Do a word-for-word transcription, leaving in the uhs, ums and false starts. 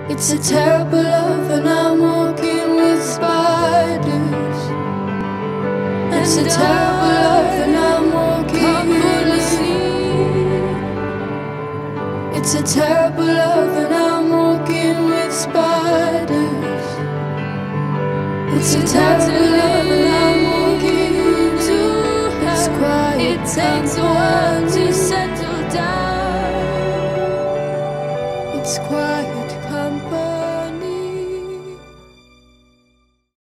It's a terrible love and I'm walking with spiders. It's a terrible love and I'm walking with sleep. It's a terrible love and I'm walking with spiders. It's a terrible love and I'm walking too. It's quiet. It takes a while to